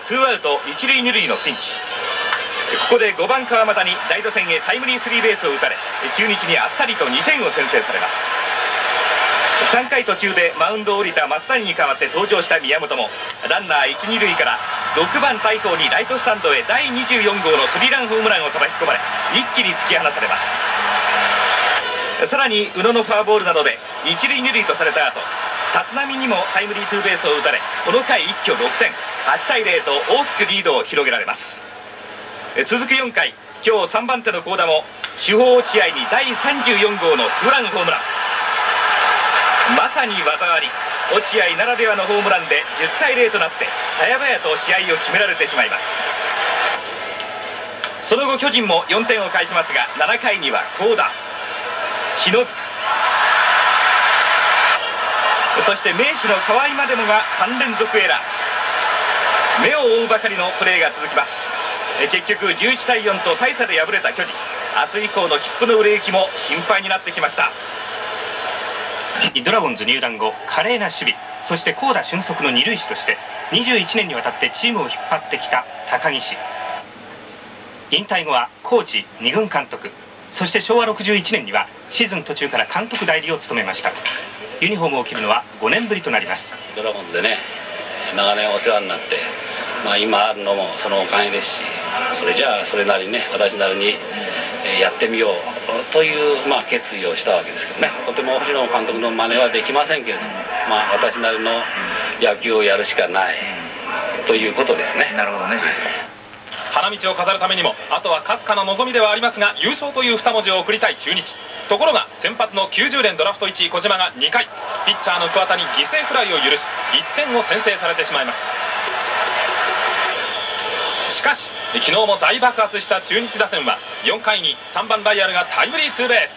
2アウト1塁2塁のピンチ。ここで5番川又にライト線へタイムリースリーベースを打たれ、中日にあっさりと2点を先制されます。3回途中でマウンドを降りた増谷に代わって登場した宮本もランナー1、2塁から6番大鵬にライトスタンドへ第24号のスリーランホームランを叩き込まれ、一気に突き放されます。さらに宇野のフォアボールなどで1塁2塁とされた後、立浪にもタイムリーツーベースを打たれ、この回一挙6点、8対0と大きくリードを広げられます。続く4回、今日3番手の幸田も主砲落合に第34号のツーランホームラン。まさに技あり、落合ならではのホームランで10対0となって早々と試合を決められてしまいます。その後巨人も4点を返しますが、7回には幸田、篠塚、そして名手の河合までもが3連続エラー。目を追うばかりのプレーが続きます。結局11対4と大差で敗れた巨人、明日以降の切符の売れ行きも心配になってきました。 ドラゴンズ入団後、華麗な守備、そして高打俊足の二塁手として21年にわたってチームを引っ張ってきた高岸。引退後はコーチ、2軍監督、そして昭和61年にはシーズン途中から監督代理を務めました。ユニフォームを着るのは5年ぶりとなります。 ドラゴンズでね、長年お世話になって、今あるのもそのおかげですし、それじゃあそれなりにね、私なりにやってみようという決意をしたわけですけどね。とても星野監督の真似はできませんけれども、私なりの野球をやるしかないということですね。 なるほどね。 花道を飾るためにもあとはかすかな望みではありますが、優勝という2文字を送りたい中日。ところが先発の90年ドラフト1位小島が2回、ピッチャーの桑田に犠牲フライを許し1点を先制されてしまいます。しかし昨日も大爆発した中日打線は4回に3番ライアルがタイムリーツーベース。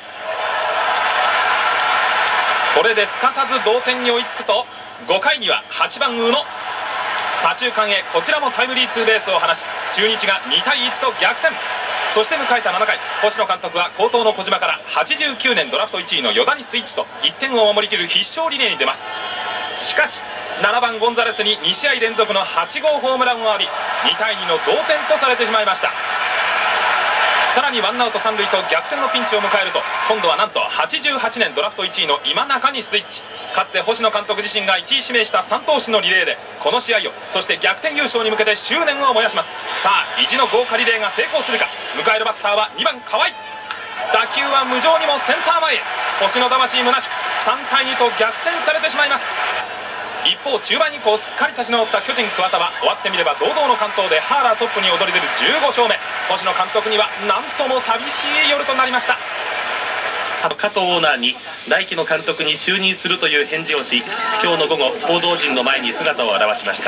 これですかさず同点に追いつくと、5回には8番宇野、左中間へこちらもタイムリーツーベースを放し、中日が2対1と逆転。そして迎えた7回、星野監督は好投の小島から89年ドラフト1位の与田にスイッチと1点を守りきる必勝リレーに出ます。しかし7番ゴンザレスに2試合連続の8号ホームランを浴び、2対2の同点とされてしまいました。さらにワンアウト3塁と逆転のピンチを迎えると、今度はなんと88年ドラフト1位の今中にスイッチ。かつて星野監督自身が1位指名した3投手のリレーでこの試合を、そして逆転優勝に向けて執念を燃やします。さあ意地の豪華リレーが成功するか。迎えるバッターは2番河合。打球は無情にもセンター前へ。星野魂虚しく3対2と逆転されてしまいます。一方中盤以降すっかり立ち直った巨人桑田は、終わってみれば堂々の完投でハーラートップに躍り出る15勝目。星野監督にはなんとも寂しい夜となりました。 加藤オーナーに来季の監督に就任するという返事をし、今日の午後報道陣の前に姿を現しました。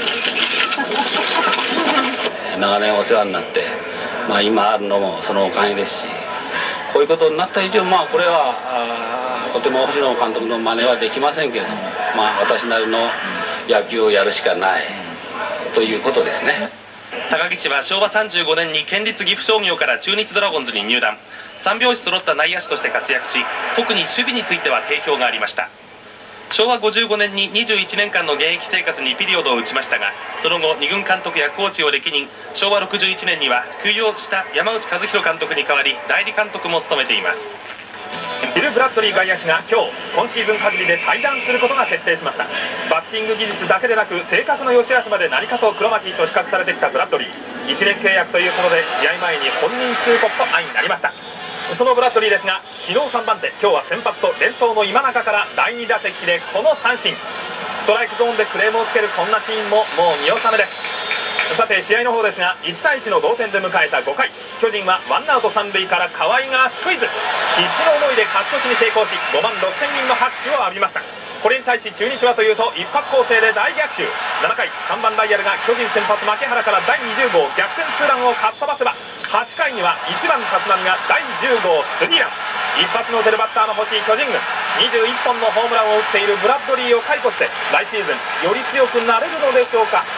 長年お世話になって、今あるのもそのおかげですし、こういうことになった以上、これはとても星野監督の真似はできませんけれども、私なりの野球をやるしかないということですね。 高岸は昭和35年に県立岐阜商業から中日ドラゴンズに入団。3拍子揃った内野手として活躍し、特に守備については定評がありました。昭和55年に21年間の現役生活にピリオドを打ちましたが、その後2軍監督やコーチを歴任。昭和61年には休養した山内和弘監督に代わり代理監督も務めています。 ビル・ブラッドリー外野手が今シーズン限りで退団することが決定しました。バッティング技術だけでなく正確の良し悪しまで何かとクロマティと比較されてきたブラッドリー。1年契約ということで試合前に本人通告と相になりました。そのブラッドリーですが、昨日3番手、今日は先発と連投の今中から第2打席でこの三振。ストライクゾーンでクレームをつけるこんなシーンももう見納めです。さて試合の方ですが、1対1の同点で迎えた5回、巨人はワンアウト3塁から河合がスクイズ。必死の思いで勝ち越しに成功し、5万6000人の拍手を浴びました。これに対し中日はというと一発攻勢で大逆襲。7回3番ライアルが巨人先発牧原から第20号逆転ツーランをかっ飛ばせば、8回には1番立浪が第10号スリーラン。一発の出るバッターの欲しい巨人軍、21本のホームランを打っているブラッドリーを解雇して来シーズンより強くなれるのでしょうか。